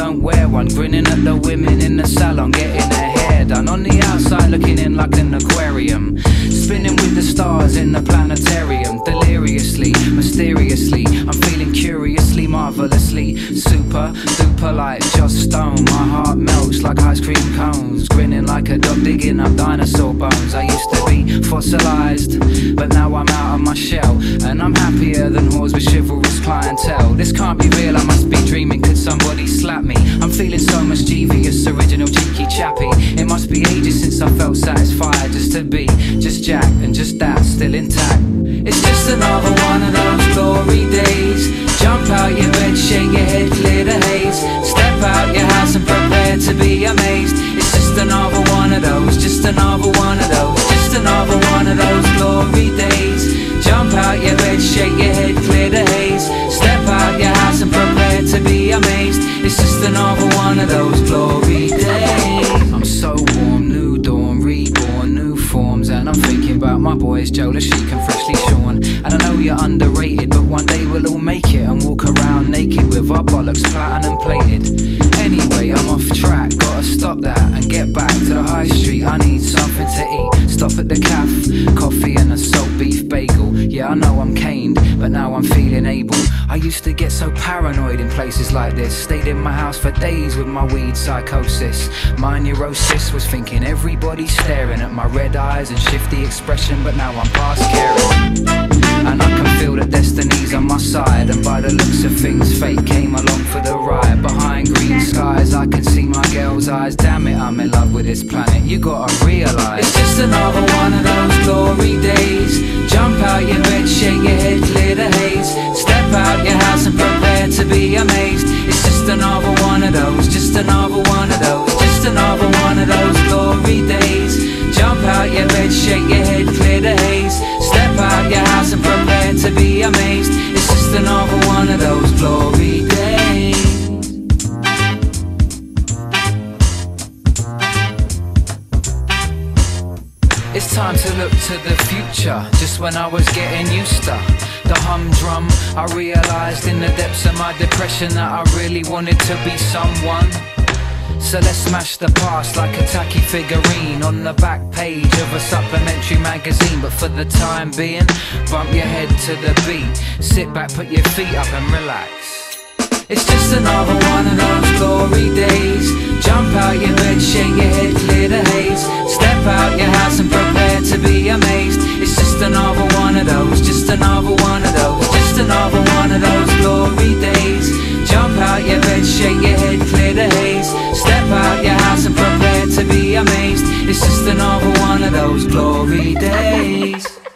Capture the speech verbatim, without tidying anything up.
don't wear one. Grinning at the women in the salon, getting their hair done. On the outside looking in like an aquarium, spinning with the stars in the planetarium. Deliriously, mysteriously, I'm feeling curiously, marvelously super, duper like just stone. My heart melts like ice cream cones, grinning like a dog digging up dinosaur bones. I used to be fossilized, but now I'm out of my shell, and I'm happier than whores with chivalrous clientele. This can't be real, I must be dreaming, could somebody slap me? I'm feeling so mischievous, original cheeky chappy. It must be ages since I felt satisfied just to be just Jack, and just that, still intact. It's just another one of those glory days. Jump out your bed, shake your head, clear the haze. Step out your house and prepare to be amazed. It's just another one of those, just another one of those, just another one of those glory days. Jump out your bed, shake your head, clear the haze. Step out your house and prepare to be amazed. It's just another one of those glory days. I'm so warm, new dawn, reborn, new forms, and I'm thinking about my boys, Joe, Lashik and Freshly Shorn. And I know you're underrated, but one day we'll all make it and walk around naked with our bollocks platinum plated. Anyway, I'm off track, gotta stop that and get back to the high street. I need something to eat, stop at the cafe, coffee and a salt beef bagel. Yeah, I know I'm caned, but now I'm feeling able. I used to get so paranoid in places like this, stayed in my house for days with my weed psychosis. My neurosis was thinking everybody's staring at my red eyes and shifty expression, but now I'm past caring, and I can feel that destiny's on my side. And by the looks of things, fate came along for the ride. Behind green skies I can see my girl's eyes. Damn it, I'm in love with this planet, you gotta realise. It's just another one of those glory days. Jump out your bed, shake your head, clear the haze. Step out your house and prepare to be amazed. It's just another one of those, just another one of those, just another one of those glory days. Jump out your bed, shake your head, clear the haze. Step out your house and prepare to be amazed. It's just another one of those glory days. It's time to look to the future. Just when I was getting used to the humdrum, I realised in the depths of my depression that I really wanted to be someone. So let's smash the past like a tacky figurine on the back page of a supplementary magazine. But for the time being, bump your head to the beat, sit back, put your feet up and relax. It's just another one of those glory days. Jump out your bed, shake your head, clear the haze. Step out your house and prepare to be amazed. It's just another one of those, just another one of those, just another one of those glory days. Jump out your bed, shake your head, clear the haze. Step out your house and prepare to be amazed. It's just another one of those glory days.